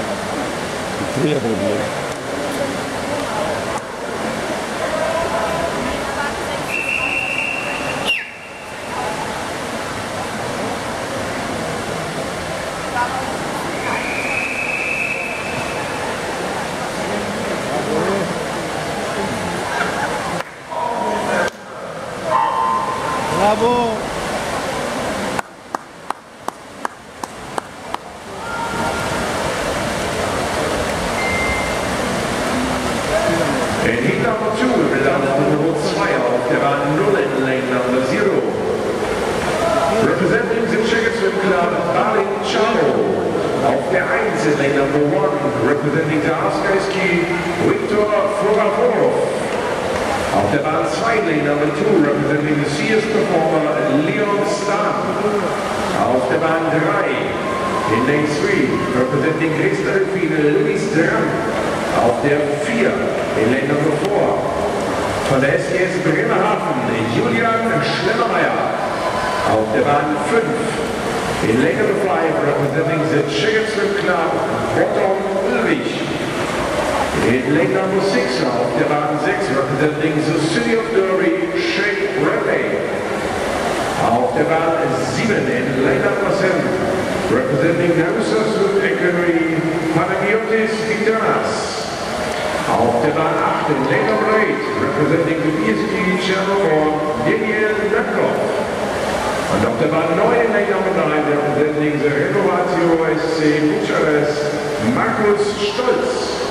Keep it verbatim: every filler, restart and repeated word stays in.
Dreherproblem. Bravo! In Heat number two, gelandet Nummer zwei auf der Bahn null in Lane number zero. Representing the Czech Swim Club, Balin Chao. Auf der eins in Lane number one, representing the Askaiski, Viktor Floraporov. Auf der Bahn zwei, Lane number two, representing the C S performer, Leon Stan. Auf der Bahn drei, in Lane three, representing Chris Delfine, Luis Dran. Auf der vier, in Lane number four, von der S G S Bremerhaven, Julian Schlemmermeier. Auf der Bahn fünf, in Lane number five, representing the Czech Swim Club, Bottom Ulrich. In Lane number six, auf der Bahn sechs, representing the City of Derby, Sheikh Remy. Auf der Bahn sieben, in Lane number seven, representing Narusa Swim Academy, Panagiotis Vitanas. Auf der Bahn acht, in Lane number eight, representing the B S G Channel, Daniel Nakov. Und auf der Bahn neun, in Lane number nine, representing the Renovatio S C Bucharest, Markus Stolz.